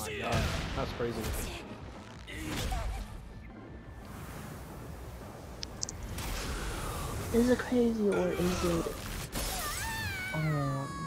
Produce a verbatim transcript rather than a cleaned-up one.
my god, that's crazy. Is it crazy or is it um